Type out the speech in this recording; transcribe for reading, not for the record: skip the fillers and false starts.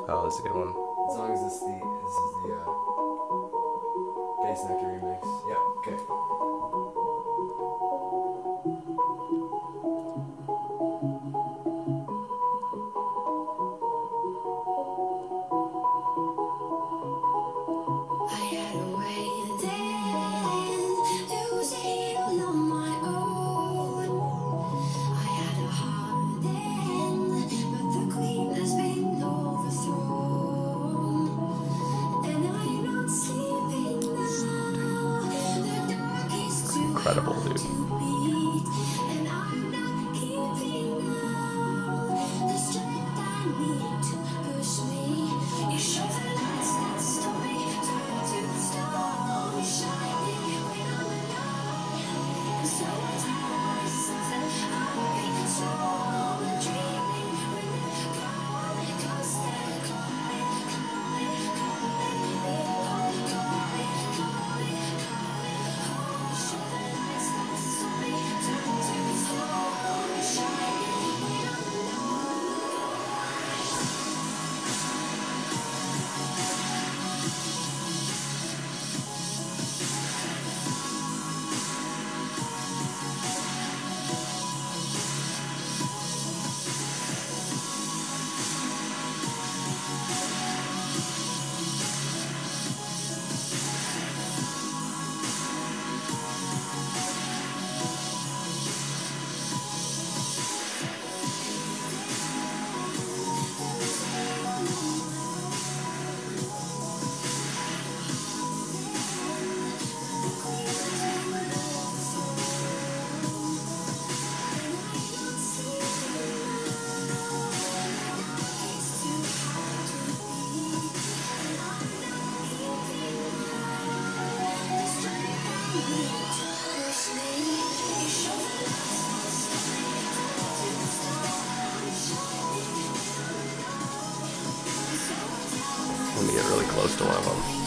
Oh, this is a good one. As long as this is the bassnectar remix. Yep. Okay. Incredible, dude. Let me get really close to one of them.